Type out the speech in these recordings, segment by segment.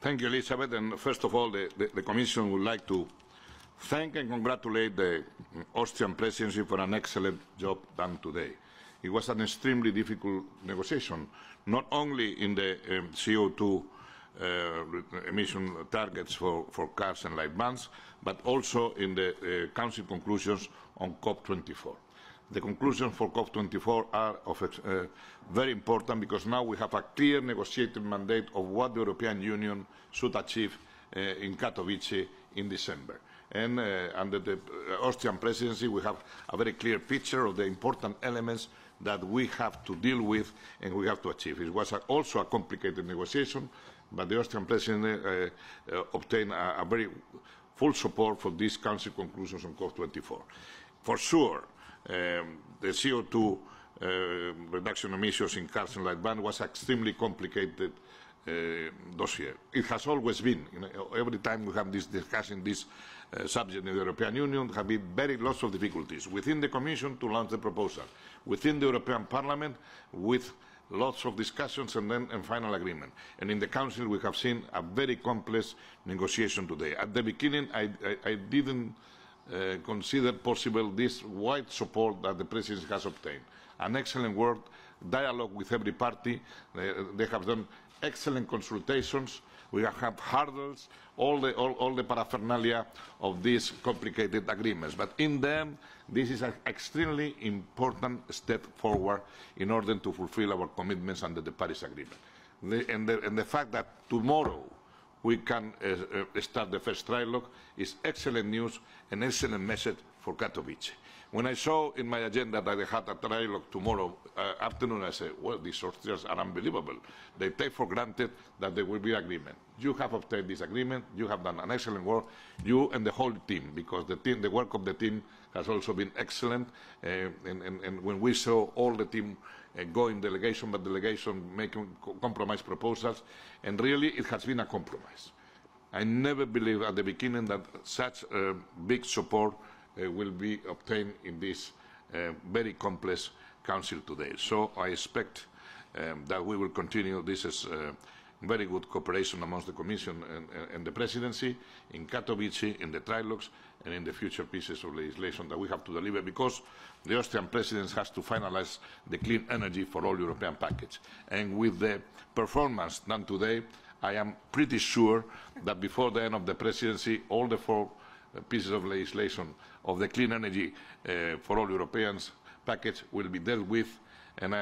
Thank you, Elizabeth. And first of all, the Commission would like to thank and congratulate the Austrian presidency for an excellent job done today. It was an extremely difficult negotiation, not only in the CO2 emission targets for cars and light vans, but also in the Council conclusions on COP24. The conclusions for COP24 are very important because now we have a clear negotiated mandate of what the European Union should achieve in Katowice in December. And under the Austrian presidency, we have a very clear picture of the important elements that we have to deal with and we have to achieve. It was also a complicated negotiation, but the Austrian presidency obtained a very full support for these Council conclusions on COP24. For sure, the CO2 reduction emissions in cars and light vans was extremely complicated dossier. It has always been. Every time we have this discussion this subject in the European Union, there have been lots of difficulties within the Commission to launch the proposal, within the European Parliament with lots of discussions and then a final agreement. And in the Council we have seen a very complex negotiation today. At the beginning I didn't consider possible this wide support that the Presidency has obtained. An excellent work, dialogue with every party. They have done excellent consultations. We have had hurdles, all the paraphernalia of these complicated agreements. But in the end, this is an extremely important step forward in order to fulfill our commitments under the Paris Agreement. And the fact that tomorrow we can start the first trilogue is excellent news, an excellent message for Katowice. When I saw in my agenda that I had a trilogue tomorrow afternoon, I said, well, these Austrians are unbelievable. They take for granted that there will be agreement. You have obtained this agreement. You have done an excellent work, you and the whole team, because the work of the team has also been excellent. And when we saw all the team going delegation by delegation, making compromise proposals, and really it has been a compromise. I never believed at the beginning that such big support will be obtained in this very complex Council today. So I expect that we will continue. This is very good cooperation amongst the Commission and the Presidency in Katowice, in the trilogues, and in the future pieces of legislation that we have to deliver, because the Austrian Presidency has to finalize the clean energy for all European package. And with the performance done today, I am pretty sure that before the end of the Presidency, all the 4 pieces of legislation of the clean energy for all Europeans package will be dealt with, and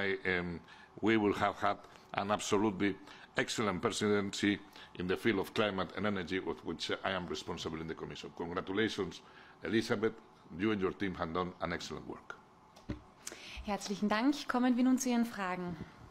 we will have had an absolutely excellent presidency in the field of climate and energy, of which I am responsible in the Commission. Congratulations, Elisabeth. You and your team have done an excellent work. Herzlichen Dank. Kommen wir nun zu Ihren Fragen.